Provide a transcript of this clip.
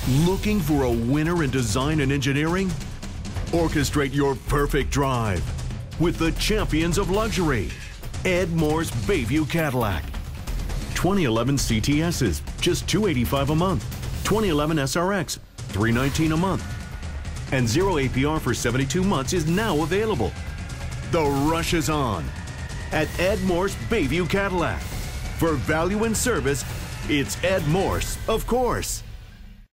Looking for a winner in design and engineering? Orchestrate your perfect drive with the champions of luxury, Ed Morse Bayview Cadillac. 2011 CTSs, just $285 a month. 2011 SRX, $319 a month. And 0 APR for 72 months is now available. The rush is on at Ed Morse Bayview Cadillac. For value and service, it's Ed Morse, of course.